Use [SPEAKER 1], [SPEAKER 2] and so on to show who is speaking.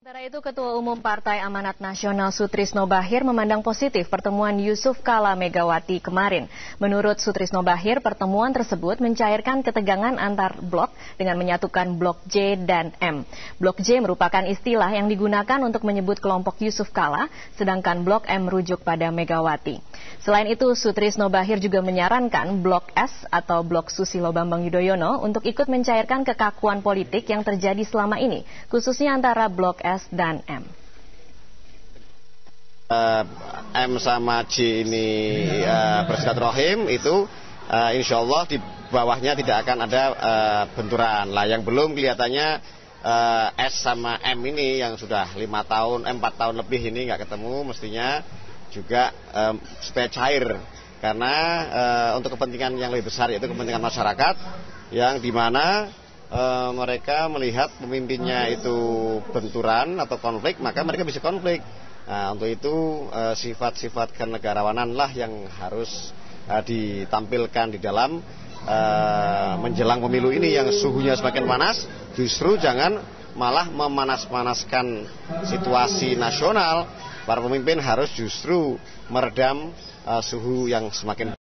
[SPEAKER 1] Sementara itu, Ketua Umum Partai Amanat Nasional Sutrisno Bachir memandang positif pertemuan Yusuf Kala Megawati kemarin. Menurut Sutrisno Bachir, pertemuan tersebut mencairkan ketegangan antar blok dengan menyatukan blok J dan M. Blok J merupakan istilah yang digunakan untuk menyebut kelompok Yusuf Kala, sedangkan blok M merujuk pada Megawati. Selain itu, Sutrisno Bachir juga menyarankan blok S atau blok Susilo Bambang Yudhoyono untuk ikut mencairkan kekakuan politik yang terjadi selama ini, khususnya antara blok S dan M.
[SPEAKER 2] M sama J ini bersilaturahim itu insya Allah di bawahnya tidak akan ada benturan. Lah yang belum kelihatannya S sama M ini yang sudah 4 tahun lebih ini nggak ketemu, mestinya juga supaya cair, karena untuk kepentingan yang lebih besar, yaitu kepentingan masyarakat yang dimana mereka melihat pemimpinnya itu benturan atau konflik, maka mereka bisa konflik. Nah, untuk itu sifat-sifat kenegarawanan lah yang harus ditampilkan di dalam menjelang pemilu ini yang suhunya semakin panas. Justru jangan malah memanas-panaskan situasi nasional. Para pemimpin harus justru meredam suhu yang semakin